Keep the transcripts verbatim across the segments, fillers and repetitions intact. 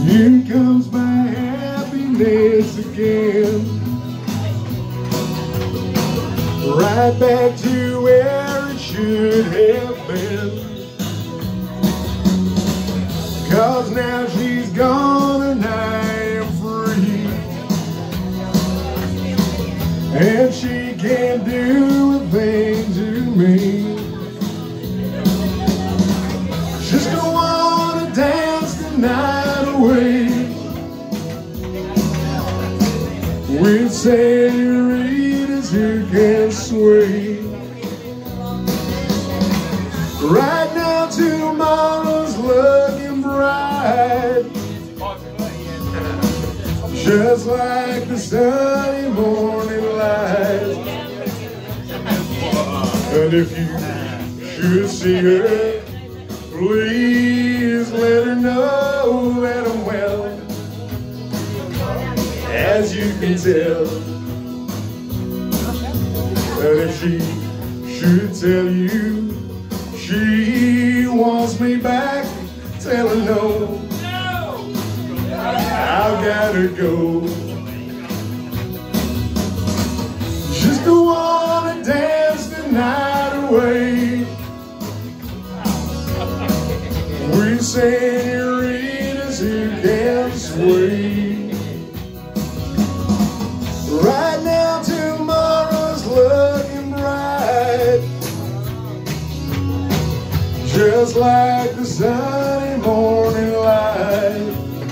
Here comes my happiness again, right back to where it should have been. 'Cause now she's gone and I am free, and she can't do a thing to me. Just don't wanna dance the night away with senoritas who can sway. Right now tomorrow's looking bright, just like the sunny morning light. And if you should see her, please let her know that I'm well. As you can tell, and if she should tell you she wants me back, tell her no, I've gotta go. Just don't wanna dance the night away with senoritas who can sway. Right now tomorrow's looking bright, just like the sunny morning light.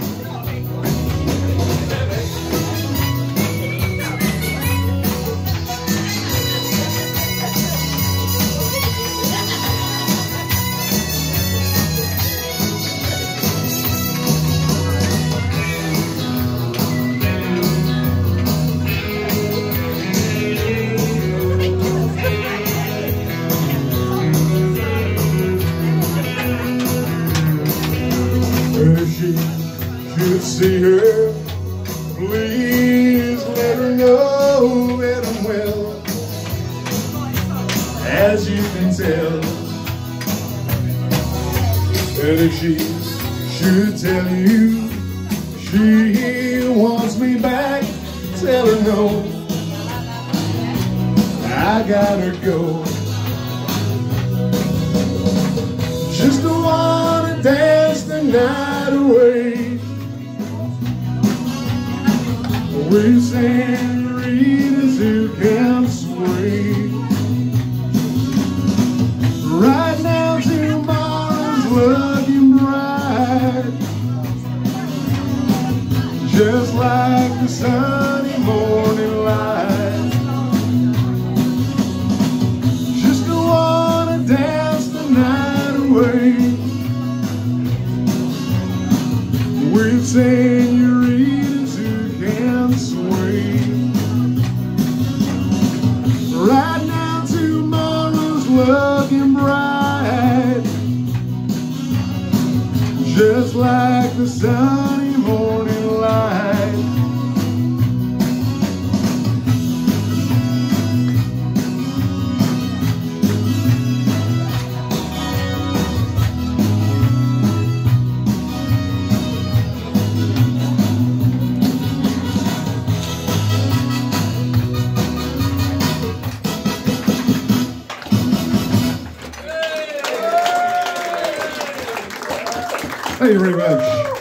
If she should see her, please let her know that I'm well. As you can tell, and if she should tell you she wants me back, tell her no, I gotta go. Just don't wanna dance the night away with senoritas who can sway. Right now tomorrow's looking bright, just like the sunny morning light. Just don't wanna dance the night away with senoritas who can sway. Right now tomorrow's looking bright, just like the sunny morning light. Thank you very much.